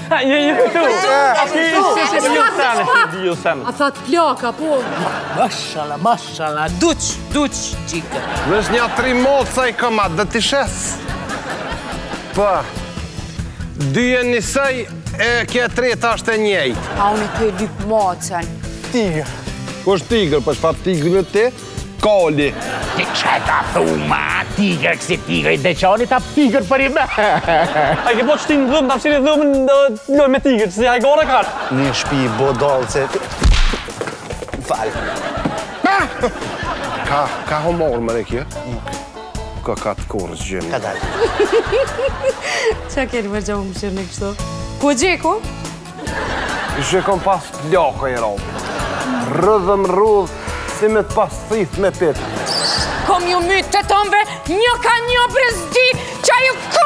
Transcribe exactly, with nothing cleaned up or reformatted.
ju, ju, ju. A thatë plaka, po. Mashallah, mashallah, duq, duq, qika. Nësh një tri moca i këmat, dhe t'i shes. Po, dyje njësaj e kje treta është e njejt. A unë të e lypë mocën. Tigër. Ko është tigër, për shfar tigër të ti? Koli. Ti që ta thuma, tigër kësi tigër, i deqoni ta tigër për i me. A ke po që ti në dhëmë, ta fëshiri dhëmë loj me tigër, që si hajgore kërë. Një shpi bodalë që... Falë. Ka, ka homorë më rekje? Nuk. Ka ka të korës gjeni. Ka dalë. Qa keni më gjohë më shirë në kështu? Po gjeko? Ishe kom pas plaka i robë. Rëdhëm rrudhë, si me të pas thith me pitë. Kom ju mytë të tombe, një ka një brezdi, qa ju